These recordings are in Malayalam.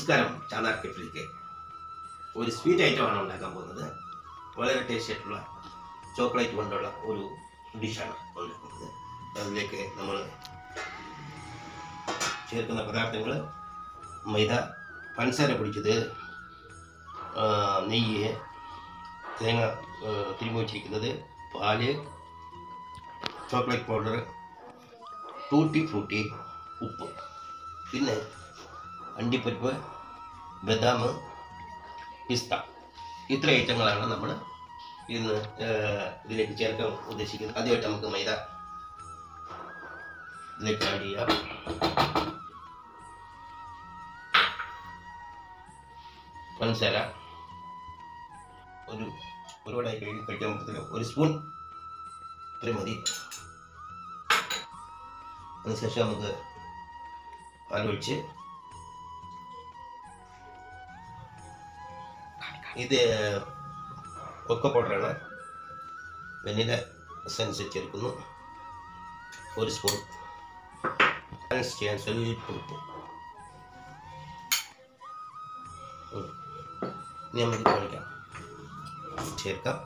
നമസ്കാരം. ചാന്നാർ കെറ്റിലേക്ക് ഒരു സ്വീറ്റ് ഐറ്റമാണ് ഉണ്ടാക്കാൻ പോകുന്നത്. വളരെ ടേസ്റ്റി ആയിട്ടുള്ള ചോക്ലേറ്റ് കൊണ്ടുള്ള ഒരു ഡിഷാണ് ഉണ്ടാക്കുന്നത്. അതിലേക്ക് നമ്മൾ ചേർക്കുന്ന പദാർത്ഥങ്ങൾ മൈദ, പഞ്ചസാര പൊടിച്ചത്, നെയ്യ്, തേങ്ങ തിരുമ്മി വച്ചിരിക്കുന്നത്, പാല്, ചോക്ലേറ്റ് പൗഡർ, ടൂട്ടി ഫ്രൂട്ടി, ഉപ്പ്, പിന്നെ അണ്ടിപ്പരിപ്പ്, ബദാം, പിസ്ത. ഇത്ര ഐറ്റങ്ങളാണ് നമ്മൾ ഇന്ന് ഇതിലേക്ക് ചേർക്കാൻ ഉദ്ദേശിക്കുന്നത്. ആദ്യമായിട്ട് നമുക്ക് മൈദ ഇതിലേക്ക് ആഡ് ചെയ്യാം. പഞ്ചസാര ഒരുപാടായി കഴിക്കാൻ പറ്റത്തില്ല, ഒരു സ്പൂൺ ഇത്ര മതി. അതിനുശേഷം നമുക്ക് പാലൊഴിച്ച്, ഇത് കൊക്കോ പൗഡറാണ്, വെനില എസൻസ് ചേർക്കുന്നു, ഒരു സ്പൂൺ, ബാലൻസ് ചെയ്യാൻ സ്വല്പം ഉപ്പ്. ഇനി നമുക്ക് കഴിക്കാം, ചേർക്കാം.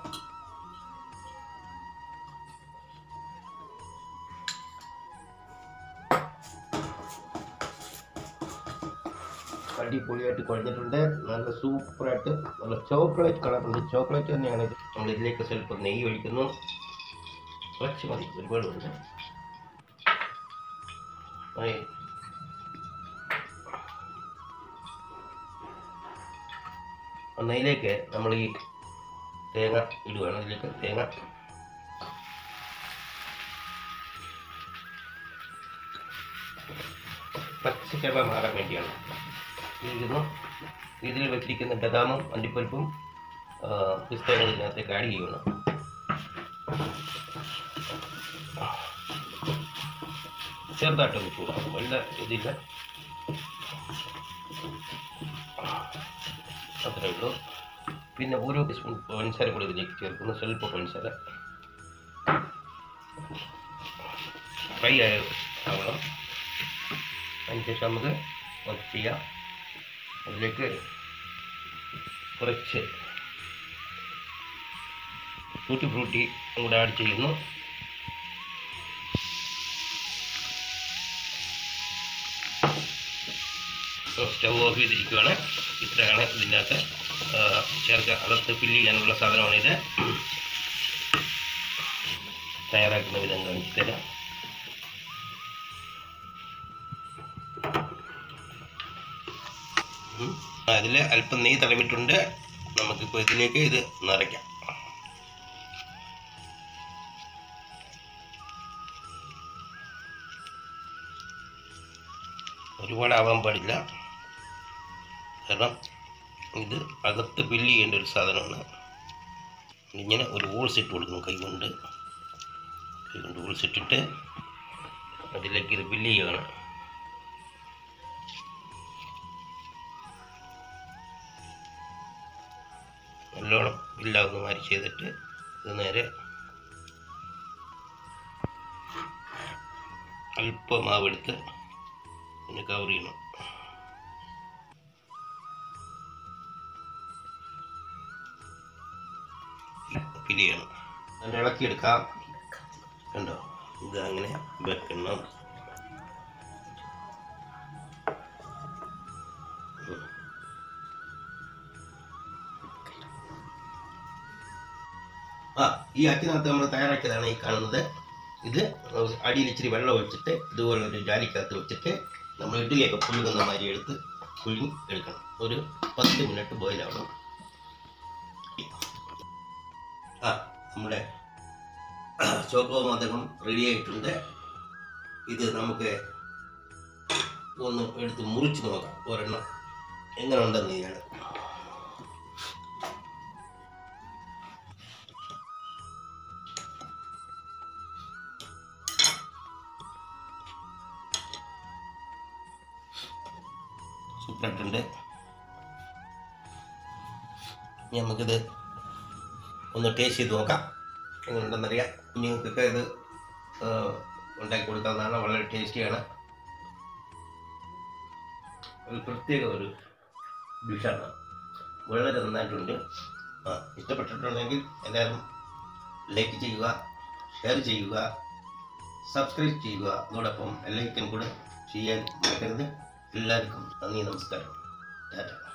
അടിപൊളിയായിട്ട് കുഴഞ്ഞിട്ടുണ്ട്. നല്ല സൂപ്പറായിട്ട് നല്ല ചോക്ലേറ്റ് കളറുണ്ട്. ചോക്ലേറ്റ് തന്നെയാണ് ഇത്. നമ്മൾ ഇതിലേക്ക് സ്വല്പം നെയ്യ് ഒഴിക്കുന്നു. കുറച്ച് മതി, ഒരുപാട് ഉണ്ട്. നെയ്യിലേക്ക് നമ്മൾ ഈ തേങ്ങ ഇടുകയാണ്. ഇതിലേക്ക് തേങ്ങ പച്ചച്ചവ മാറാൻ വേണ്ടിയാണ് ഇരിക്കുന്നു. ഇതിൽ വെച്ചിരിക്കുന്ന ബദാമും അണ്ടിപ്പരിപ്പും പിസ്തകളും ഇതിനകത്തേക്ക് ആഡ് ചെയ്യണം. ചെറുതായിട്ടൊന്ന് ചൂടാകും, വലിയ ഇതില്ല, അത്രേ ഉള്ളൂ. പിന്നെ ഓരോ ടീസ്പൂൺ പഞ്ചസാര കൂടി ഇതിലേക്ക് ചേർക്കുന്നു, സ്വല്പം പഞ്ചസാര. ഫ്രൈ ആവണം. അതിനുശേഷം നമുക്ക് ഓഫ് ചെയ്യാം. അതിലേക്ക് കുറച്ച് ടൂട്ടി ഫ്രൂട്ടി കൂടെ ആഡ് ചെയ്യുന്നു. സ്റ്റവ് ഓഫ് ചെയ്തിരിക്കുകയാണ്. ഇത്രയാണ് ഇതിനകത്ത് ചേർക്കുക. അകത്ത് ഫില്ല് ചെയ്യാനുള്ള സാധനമാണ് ഇത്. തയ്യാറാക്കുന്ന വിധം കാണിച്ചു തരാം. അതിൽ അല്പം നെയ്യ് തടവിട്ടുണ്ട്. നമുക്കിപ്പോൾ ഇതിലേക്ക് ഇത് നിറയ്ക്കാം. ഒരുപാടാവാൻ പാടില്ല, കാരണം ഇത് അകത്ത് ഫില്ല് ചെയ്യേണ്ട ഒരു സാധനമാണ്. ഇങ്ങനെ ഒരു ഹോൾസ് ഇട്ട് കൊടുക്കണം. കൈകൊണ്ട് ഹോൾസ് ഇട്ടിട്ട് അതിലേക്ക് ഇത് ഫില്ല് ചെയ്യുകയാണ്. നല്ലോണം ഇല്ലാവുന്ന മാതിരി ചെയ്തിട്ട് ഇത് നേരെ അല്പം മാവെടുത്ത് പിന്നെ കവർ ചെയ്യണം. ഫില്ല് ചെയ്യണം. അതിൻ്റെ ഇളക്കിയെടുക്കാം. കണ്ടോ, ഇത് അങ്ങനെ വെക്കണം. ഈ അച്ചിനകത്ത് നമ്മൾ തയ്യാറാക്കിയതാണ് ഈ കാണുന്നത്. ഇത് അടിയിൽ ഇച്ചിരി വെള്ളം ഒഴിച്ചിട്ട് ഇതുപോലൊരു ജാലിക്കകത്ത് വെച്ചിട്ട് നമ്മൾ ഇഡ്ഡലിയൊക്കെ പുഴുകുന്ന മാതിരി എടുത്ത് പുഴുങ്ങി എടുക്കണം. ഒരു 10 മിനിറ്റ് ബോയിൽ ആവണം. നമ്മുടെ ചോക്കോ മോദകം റെഡി ആയിട്ടുണ്ട്. ഇത് നമുക്ക് ഒന്ന് എടുത്ത് മുറിച്ച് നോക്കാം. ഒരെണ്ണം എങ്ങനെ ഉണ്ടെന്ന് ചെയ്യണം. സൂപ്പറായിട്ടുണ്ട്. നമുക്കിത് ഒന്ന് ടേസ്റ്റ് ചെയ്ത് നോക്കാം, എങ്ങനെയുണ്ടെന്നറിയാം. കുഞ്ഞുങ്ങൾക്കൊക്കെ ഇത് ഉണ്ടാക്കി കൊടുക്കാവുന്നതാണ്. വളരെ ടേസ്റ്റിയാണ്. ഒരു പ്രത്യേക ഒരു ഡിഷാണ്. വളരെ നന്നായിട്ടുണ്ട്. ഇഷ്ടപ്പെട്ടിട്ടുണ്ടെങ്കിൽ എല്ലാവരും ലൈക്ക് ചെയ്യുക, ഷെയർ ചെയ്യുക, സബ്സ്ക്രൈബ് ചെയ്യുക. അതോടൊപ്പം ബെല്ലൈക്കൻ കൂടെ ചെയ്യാൻ മറക്കരുത്. എല്ലാവർക്കും നന്ദി, നമസ്കാരം, ടാറ്റ.